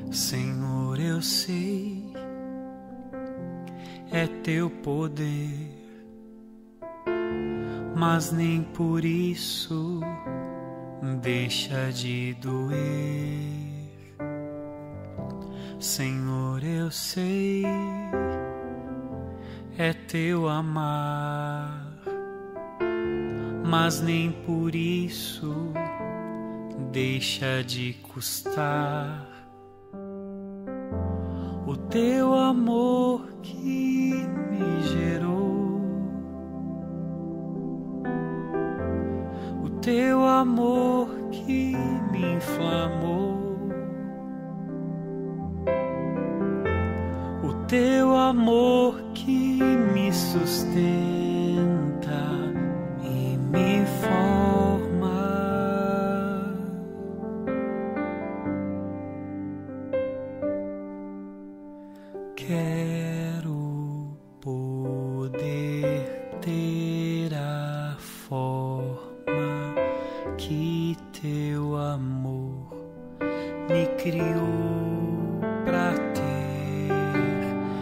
Senhor, eu sei, é teu poder, mas nem por isso deixa de doer. Senhor, eu sei, é teu amar, mas nem por isso deixa de custar. O teu amor que me gerou, o teu amor que me inflamou, o teu amor que me sustenta e me forma. Quero poder ter a forma que teu amor me criou pra ter.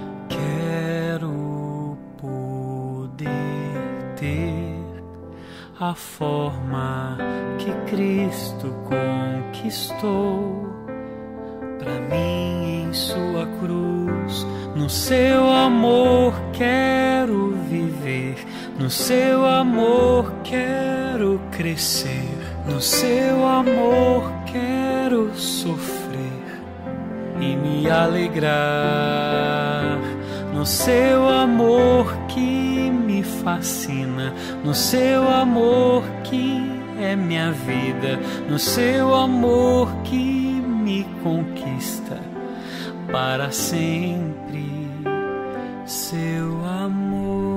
Quero poder ter a forma que Cristo conquistou pra mim em sua cruz. No seu amor quero viver, no seu amor quero crescer, no seu amor quero sofrer e me alegrar. No seu amor que me fascina, no seu amor que é minha vida, no seu amor que me conquista para sempre, seu amor.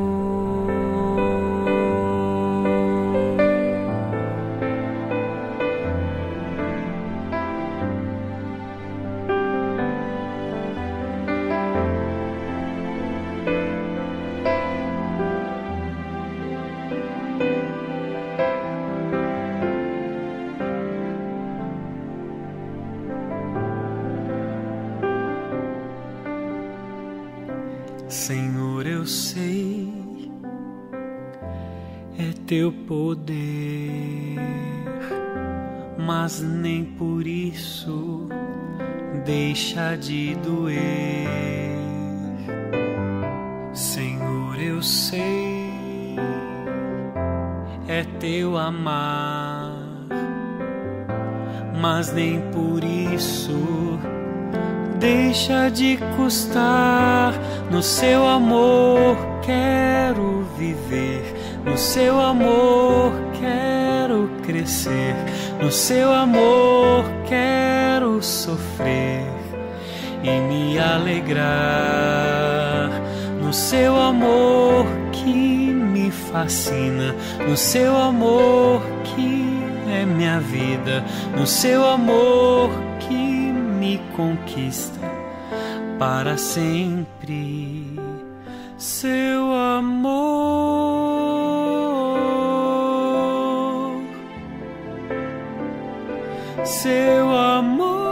Senhor, eu sei, é teu poder, mas nem por isso deixa de doer. Senhor, eu sei, é teu amar, mas nem por isso deixa de custar. No seu amor quero viver, no seu amor quero crescer, no seu amor quero sofrer e me alegrar. No seu amor que me fascina, no seu amor que é minha vida, no seu amor que me conquista para sempre, seu amor, seu amor.